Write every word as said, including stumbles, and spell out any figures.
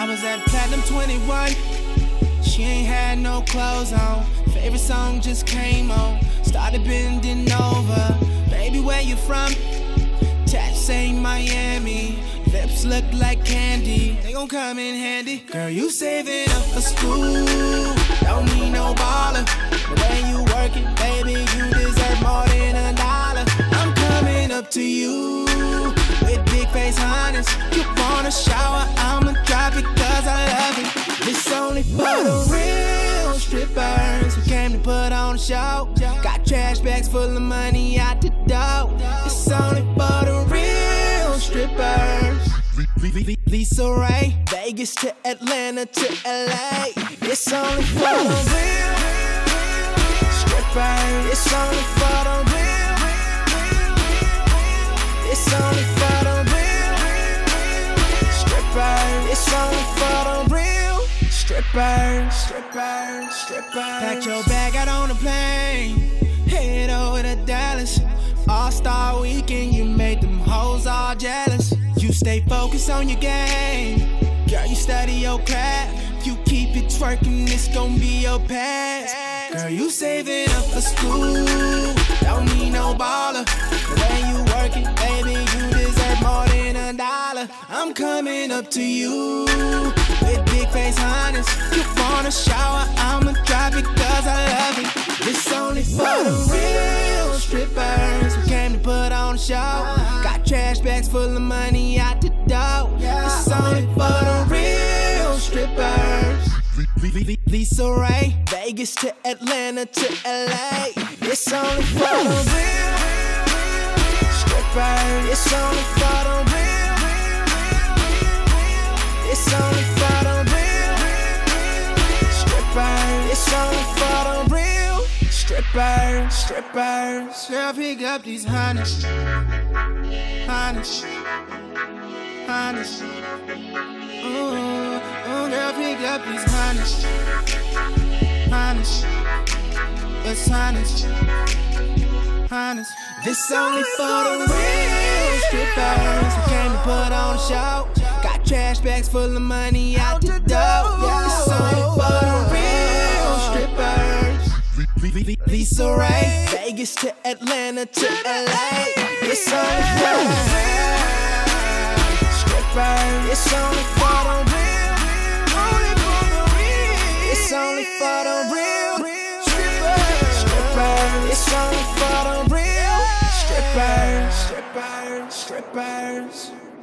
I was at Platinum twenty-one. She ain't had no clothes on. Favorite song just came on. Started bending over. Baby, where you from? Tats say Miami. Lips look like candy. They gon' come in handy. Girl, you saving up for school. Don't need no baller. The way you working, baby, you deserve more than a dollar. I'm coming up to you with big face honest. You wanna shower, I'ma drop it cause I love it. It's only for the real strippers who came to put on a show. Got trash bags full of money out the door. It's only for the real strippers. Lisa Ray, Vegas to Atlanta to L A. It's only for the real strippers. It's only for the real. It's only for the real strippers. It's only for the real strippers. Strippers, strippers. Packed your bag out on the plane, head over to Dallas. All-Star weekend, you made them hoes all jealous. You stay focused on your game. Girl, you study your craft. You keep it twerking, it's gon' be your past. Girl, you saving up for school. Don't need no baller. The way you working, baby, you deserve more than a dollar. I'm coming up to you with big face honest. You wanna shower, I'ma drop it cause I love it. It's only for the real strippers who came to put on a show. Got trash bags full of money out the door. It's only for the real strippers. Lisa Ray, Vegas to Atlanta to L A. It's only for the real strippers. It's only for the real. It's only for the real strippers. It's only for the real strippers. Strippers. Girl, pick up these honest, honest, honest. Ooh, ooh, girl, pick up these honest, honest. It's honest, honest. This only for the real strippers who came to put on a show. Got trash bags full of money out the door. It's only for the real strippers. Lisa Ray, Vegas to Atlanta to L A. It's only for the real strippers. It's only for the real. It's only for the real strippers. It's only for the real strippers. Strippers, strippers.